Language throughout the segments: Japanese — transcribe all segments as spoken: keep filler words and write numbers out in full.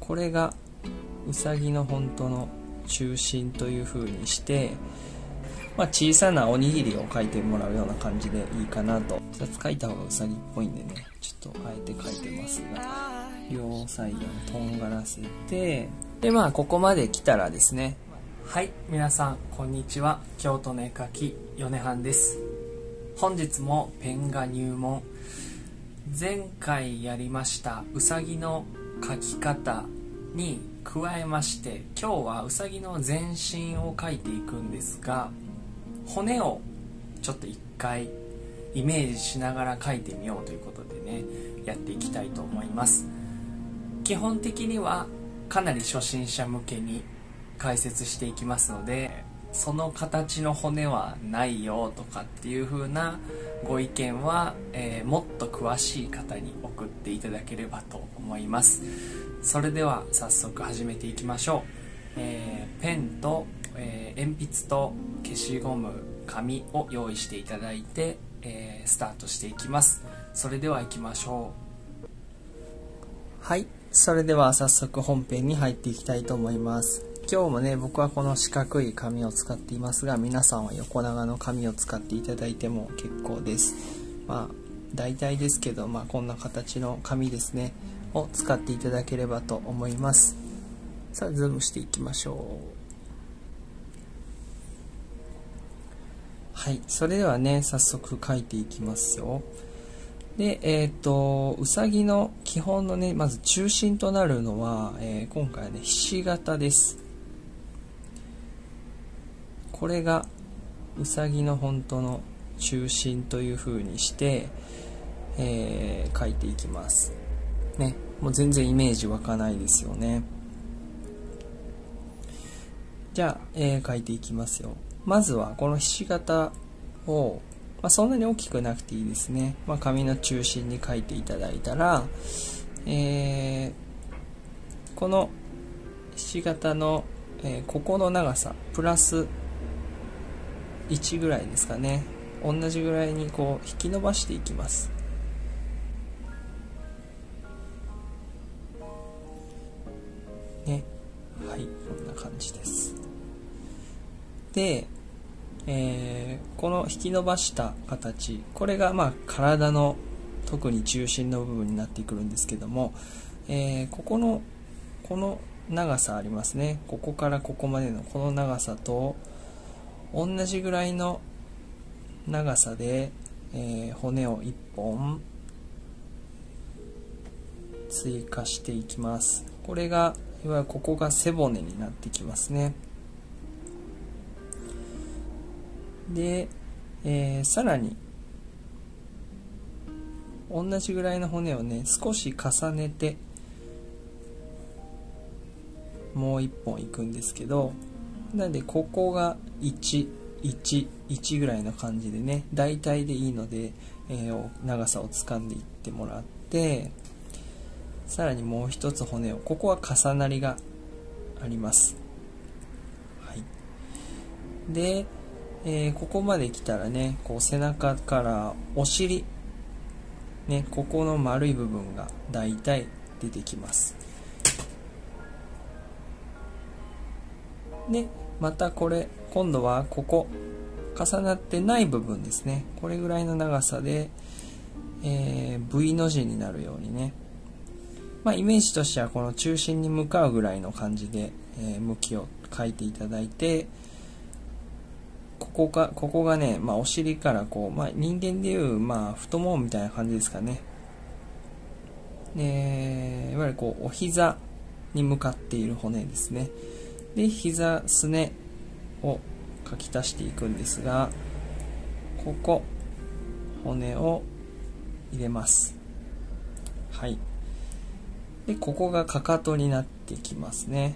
これがうさぎの本当の中心という風にして、まあ、小さなおにぎりを描いてもらうような感じでいいかなと。ふたつ描いた方がうさぎっぽいんでね、ちょっとあえて描いてますが、両サイドにとんがらせて、でまあここまで来たらですね、 はい、皆さんこんにちは。京都の絵描き米半です。本日もペン画入門。前回やりましたうさぎの描き方に加えまして、今日はうさぎの全身を描いていくんですが、骨をちょっと一回イメージしながら描いてみようということでね、やっていきたいと思います。基本的にはかなり初心者向けに解説していきますので、その形の骨はないよとかっていう風なご意見は、えー、もっと詳しい方に送っていただければと思います。それでは早速始めていきましょう。えー、ペンと、えー、鉛筆と消しゴム、紙を用意していただいて、えー、スタートしていきます。それでは行きましょう。はい、それでは早速本編に入っていきたいと思います。今日もね、僕はこの四角い紙を使っていますが、皆さんは横長の紙を使っていただいても結構です。まあ大体ですけど、まあこんな形の紙ですねを使っていただければと思います。さあズームしていきましょう。はい、それではね、早速書いていきますよ。で、えっと、うさぎの基本のね、まず中心となるのは、えー、今回はね、ひし形です。これがうさぎの本当の中心という風にして、えー、書いていきます。ね、もう全然イメージ湧かないですよね。じゃあ、えー、書いていきますよ。まずはこのひし形を、まあ、そんなに大きくなくていいですね。まあ、紙の中心に書いていただいたら、えー、このひし形の、えー、ここの長さプラスいちぐらいですかね。同じぐらいにこう引き伸ばしていきます。ね、はい、こんな感じです。で、えー、この引き伸ばした形、これがまあ体の特に中心の部分になってくるんですけども、えー、ここのこの長さありますね。ここからここまでのこの長さと同じぐらいの長さで、えー、骨をいっぽん追加していきます。これがいわゆるここが背骨になってきますね。で、えー、さらに同じぐらいの骨をね少し重ねてもういっぽんいくんですけど、なのでここがいち、いち、いちぐらいの感じでね、大体でいいので、えー、長さを掴んでいってもらって、さらにもう一つ骨を、ここは重なりがあります。はい、で、えー、ここまで来たらね、こう背中からお尻、ね、ここの丸い部分がだいたい出てきます。で、またこれ、今度はここ、重なってない部分ですね。これぐらいの長さで、えー、V の字になるようにね。まあ、イメージとしてはこの中心に向かうぐらいの感じで、えー、向きを書いていただいて、ここが、ここがね、まあ、お尻からこう、まあ、人間でいう、まあ、太ももみたいな感じですかね。で、いわゆるこう、お膝に向かっている骨ですね。で、膝、すねを書き足していくんですが、ここ、骨を入れます。はい。で、ここがかかとになってきますね。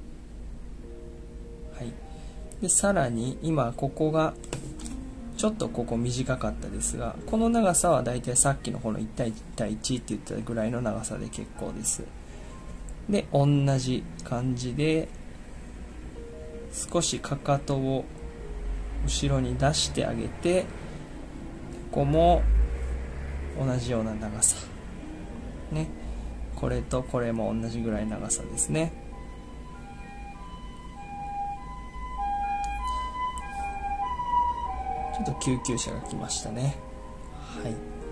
はい。で、さらに、今、ここが、ちょっとここ短かったですが、この長さはだいたいさっきのこのいち対いち対いちって言ったぐらいの長さで結構です。で、同じ感じで、少しかかとを後ろに出してあげて、ここも同じような長さね、 これとこれも同じぐらい長さですね。ちょっと救急車が来ましたね。はい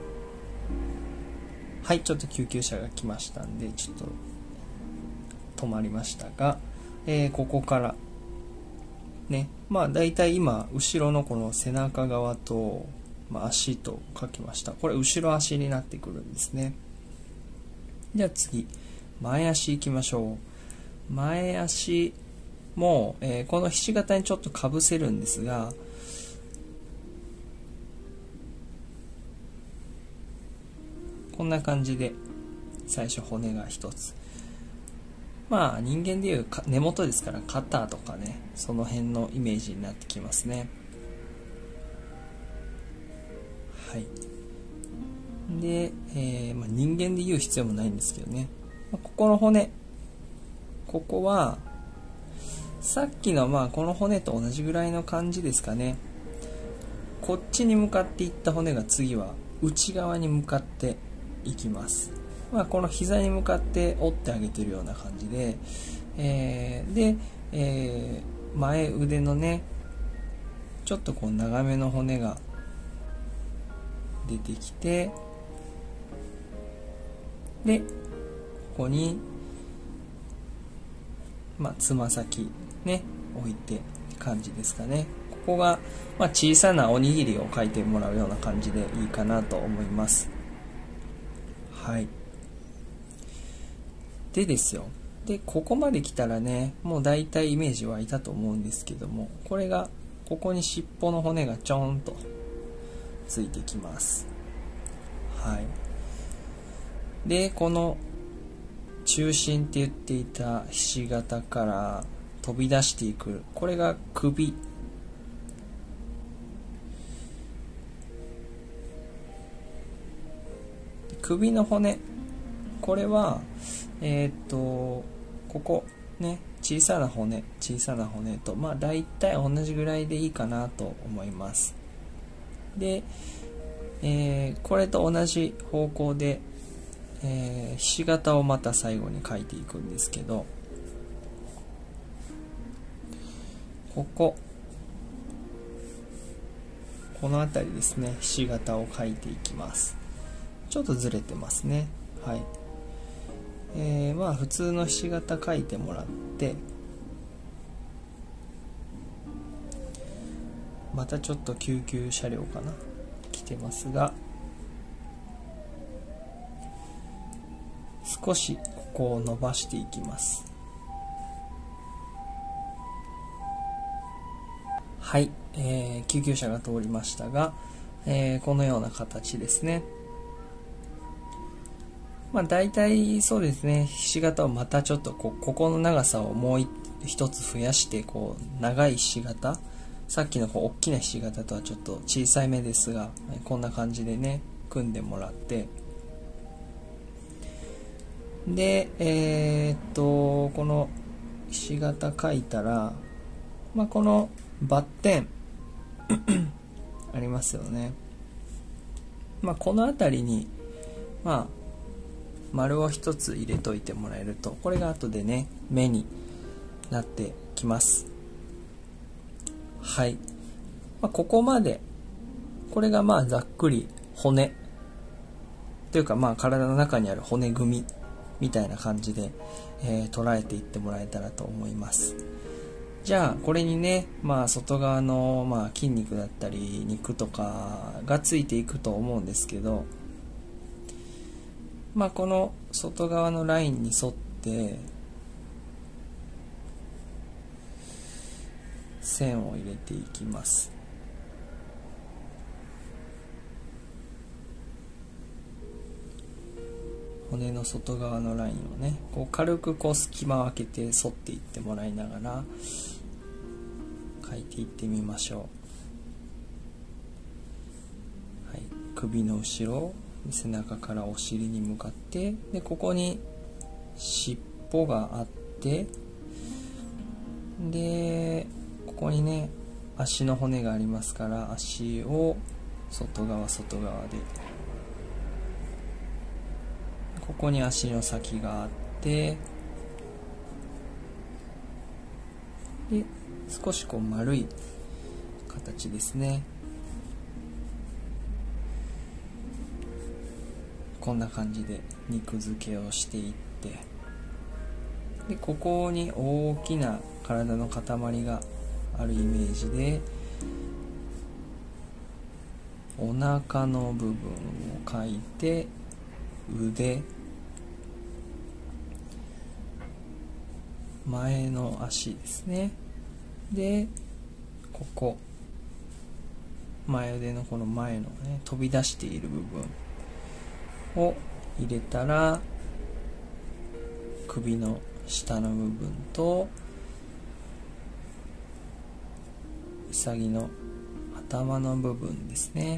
はい、ちょっと救急車が来ましたんでちょっと止まりましたが、えー、ここからね、まあだいたい今後ろのこの背中側と、まあ、足と書きました。これ後ろ足になってくるんですね。じゃあ次前足いきましょう。前足も、えー、このひし形にちょっとかぶせるんですが、こんな感じで最初骨が一つ、まあ人間でいう根元ですから肩とかね、その辺のイメージになってきますね。はい。で、えーまあ、人間でいう必要もないんですけどね、まあ、ここの骨、ここはさっきのまあこの骨と同じぐらいの感じですかね。こっちに向かっていった骨が次は内側に向かっていきます。まあ、この膝に向かって折ってあげてるような感じで、えー、で、えー、前腕のねちょっとこう長めの骨が出てきて、でここにまあつま先ね置いて感じですかね。ここが、まあ、小さなおにぎりを描いてもらうような感じでいいかなと思います。はい。でですよ。で、ここまで来たらね、もう大体イメージ湧いたと思うんですけども、これが、ここに尻尾の骨がちょんとついてきます。はい。で、この中心って言っていたひし形から飛び出していく、これが首。首の骨、これはえー、っとここね、小さな骨小さな骨とまあ大体同じぐらいでいいかなと思います。で、えー、これと同じ方向で、えー、ひし形をまた最後に描いていくんですけど、こここの辺りですね、ひし形を描いていきます。ちょっとずれてますね。はい。えー、まあ普通のひし形描いてもらって、またちょっと救急車両かな来てますが、少しここを伸ばしていきます。はい、えー、救急車が通りましたが、えー、このような形ですね。まあ大体そうですね、ひし形をまたちょっとこうここの長さをもう一つ増やして、こう長いひし形、さっきのこう大きなひし形とはちょっと小さいめですが、こんな感じでね組んでもらって、でえー、っとこのひし形描いたら、まあ、このバッテンありますよね。まあ、この辺りにまあ丸を一つ入れといてもらえると、これが後でね目になってきます。はい、まあ、ここまでこれがまあざっくり骨というか、まあ体の中にある骨組みみたいな感じで、えー、捉えていってもらえたらと思います。じゃあこれにね、まあ、外側の、まあ、筋肉だったり肉とかがついていくと思うんですけど、まあ、この外側のラインに沿って線を入れていきます。骨の外側のラインをね、こう軽くこう隙間を空けて沿っていってもらいながら描いていってみましょう。はい、首の後ろ、背中からお尻に向かって、でここに尻尾があって、でここにね足の骨がありますから、足を外側外側でここに足の先があって、で少しこう丸い形ですね。こんな感じで肉付けをしていって、でここに大きな体の塊があるイメージで、お腹の部分を描いて、腕、前の足ですね。でここ前腕のこの前のね飛び出している部分を入れたら、首の下の部分とウサギの頭の部分ですね。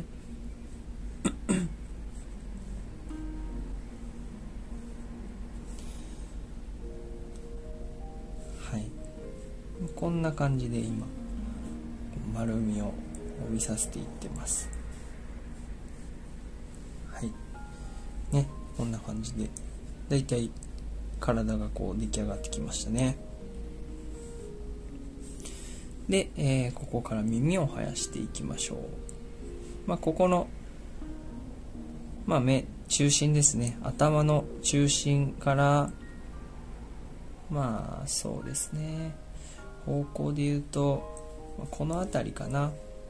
はい、こんな感じで今丸みを帯びさせていってます。はいね、こんな感じでだいたい体がこう出来上がってきましたね。で、えー、ここから耳を生やしていきましょう。まあ、ここの、まあ、目中心ですね。頭の中心からまあそうですね、方向で言うとこの辺りかな。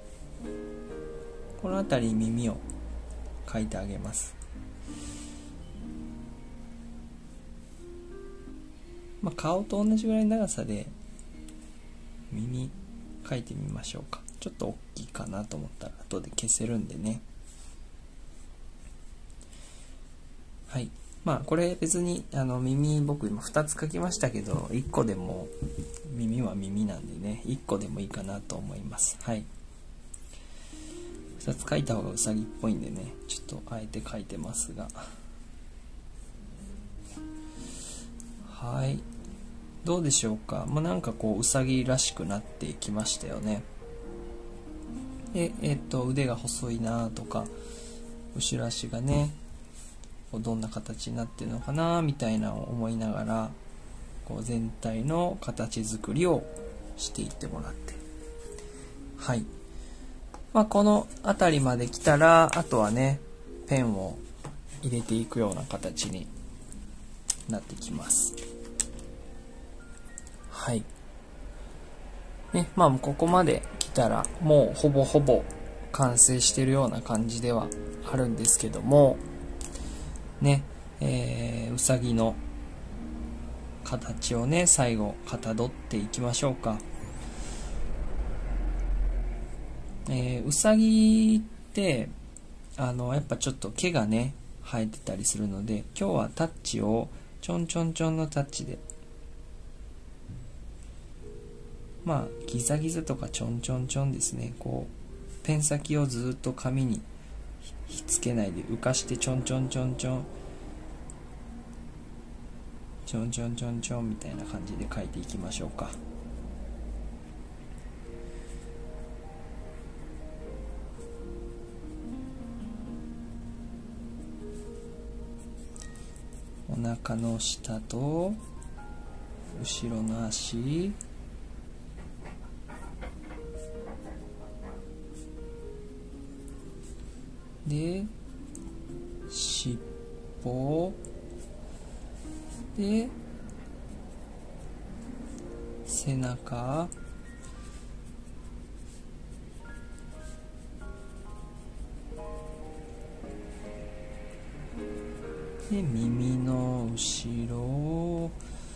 この辺りに耳を描いてあげます。まあ、顔と同じぐらいの長さで耳描いてみましょうか。ちょっと大きいかなと思ったら後で消せるんでね。はい、まあこれ別にあの耳僕今ふたつ描きましたけど、いっこでも耳は耳なんでね、いっこでもいいかなと思います。はい、ふたつ描いた方がうさぎっぽいんでね、ちょっとあえて描いてますが、はい、どうでしょうか。もうなんかこううさぎらしくなってきましたよね。で、えっと腕が細いなとか、後ろ足がねどんな形になってるのかなみたいなのを思いながら、こう全体の形作りをしていってもらって、はい、まあ、この辺りまで来たらあとはねペンを入れていくような形になってきます。はいね、まあここまで来たらもうほぼほぼ完成してるような感じではあるんですけどもね、えー、うさぎの形をね最後かたどっていきましょうか。えー、うさぎってあのやっぱちょっと毛がね生えてたりするので、今日はタッチをちょんちょんちょんのタッチで、まあギザギザとかちょんちょんちょんですね。こうペン先をずっと紙にひっつけないで浮かしてちょんちょんちょんちょんちょんちょんちょんちょんみたいな感じで書いていきましょうか。お腹の下と後ろの足、で尻尾で背中、で耳の後ろ、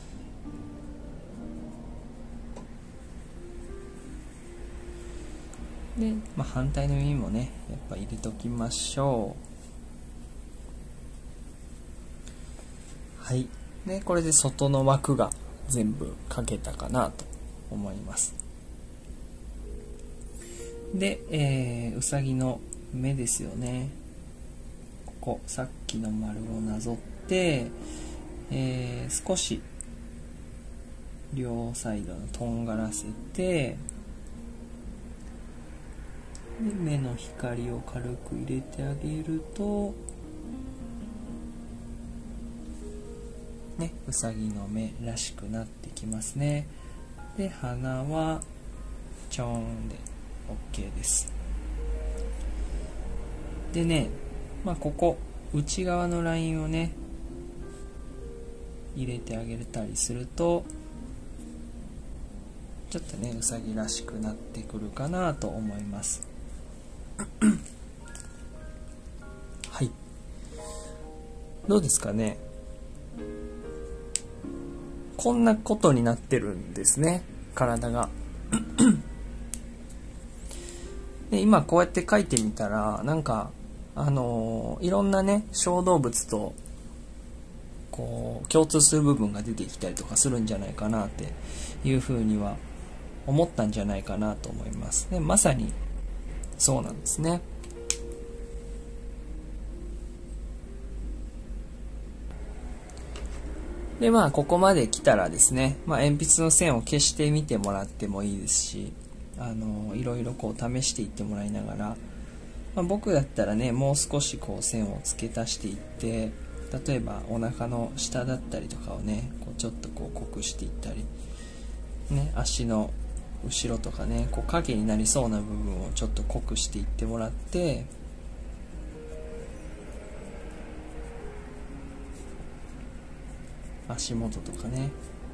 で、まあ、反対の耳もねやっぱ入れときましょう。はい、でこれで外の枠が全部描けたかなと思います。で、えー、うさぎの目ですよね。ここさっきの丸をなぞって、えー、少し両サイドのとんがらせて、で目の光を軽く入れてあげると、 ね、うさぎの目らしくなってきますね。で鼻はちょーんで OK です。でね、まあ、ここ内側のラインをね入れてあげたりするとちょっとねうさぎらしくなってくるかなと思いますはい、どうですかね。こんなことになってるんですね、体がで今こうやって描いてみたらなんかあのー、いろんなね小動物とこう共通する部分が出てきたりとかするんじゃないかなっていうふうには思ったんじゃないかなと思います。でまさにそうなんですね。でまあここまで来たらですね、まあ、鉛筆の線を消してみてもらってもいいですし、あのいろいろこう試していってもらいながら、まあ、僕だったらねもう少しこう線を付け足していって、例えばお腹の下だったりとかをねこうちょっとこう濃くしていったり、ね、足の後ろとかねこう影になりそうな部分をちょっと濃くしていってもらって、足元とかね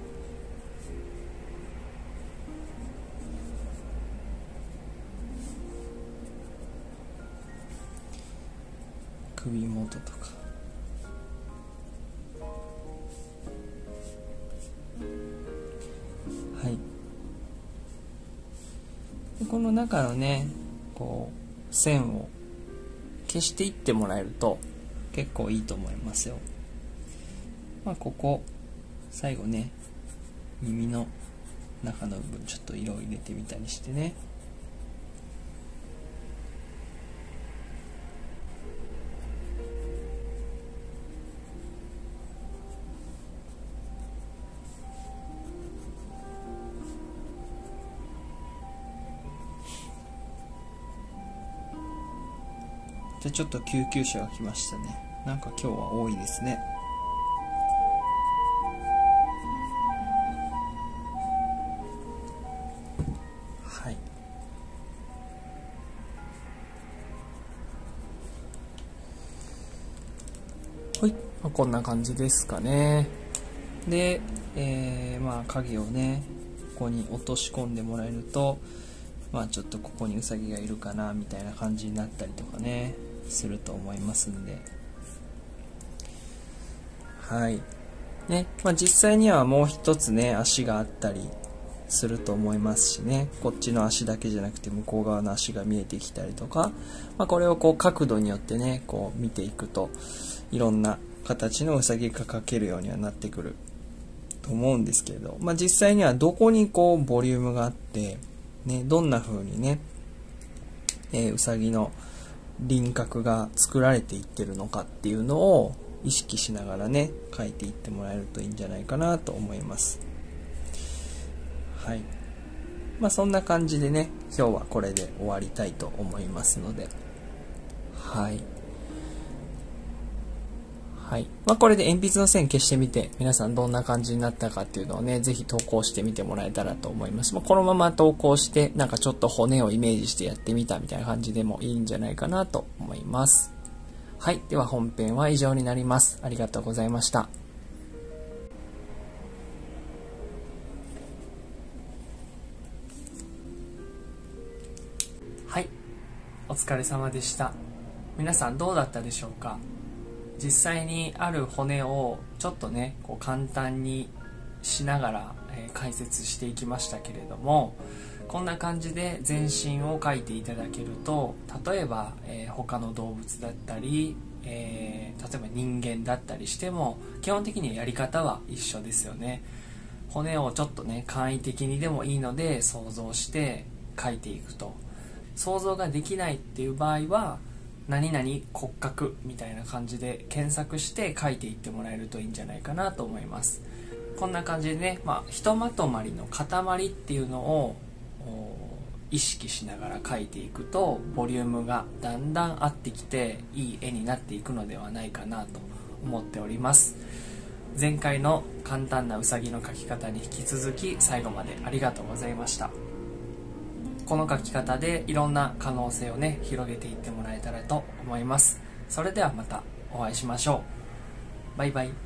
首元とかはい。でこの中のねこう線を消していってもらえると結構いいと思いますよ。まあここ最後ね耳の中の部分ちょっと色を入れてみたりしてね、じゃあちょっと救急車が来ましたね。なんか今日は多いですね。はい。はい、まあ、こんな感じですかね。で、えー、まあ影をねここに落とし込んでもらえると、まあちょっとここにウサギがいるかなみたいな感じになったりとかねすると思いますんで、はいね、まあ、実際にはもう一つね足があったりすると思いますしね、こっちの足だけじゃなくて向こう側の足が見えてきたりとか、まあ、これをこう角度によってねこう見ていくといろんな形のウサギが描けるようにはなってくると思うんですけれど、まあ、実際にはどこにこうボリュームがあって、ね、どんな風にね、えー、ウサギの輪郭が作られていってるのかっていうのを意識しながらね描いていってもらえるといいんじゃないかなと思います。はい、まあそんな感じでね今日はこれで終わりたいと思いますので、はいはい、まあ、これで鉛筆の線消してみて皆さんどんな感じになったかっていうのをねぜひ投稿してみてもらえたらと思います。まあ、このまま投稿してなんかちょっと骨をイメージしてやってみたみたいな感じでもいいんじゃないかなと思います。はい、では本編は以上になります。ありがとうございました。はい、お疲れ様でした。皆さんどうだったでしょうか。実際にある骨をちょっとねこう簡単にしながら、えー、解説していきましたけれども、こんな感じで全身を描いていただけると、例えば、えー、他の動物だったり、えー、例えば人間だったりしても基本的にはやり方は一緒ですよね。骨をちょっとね簡易的にでもいいので想像して描いていくと、想像ができないっていう場合は何々骨格みたいな感じで検索して書いていってもらえるといいんじゃないかなと思います。こんな感じでね、まあ、ひとまとまりの塊っていうのを意識しながら書いていくとボリュームがだんだん合ってきていい絵になっていくのではないかなと思っております。 前回の簡単なうさぎの描き方に引き続き最後までありがとうございました。この描き方でいろんな可能性をね広げていってもらえたらと思います。それではまたお会いしましょう。バイバイ。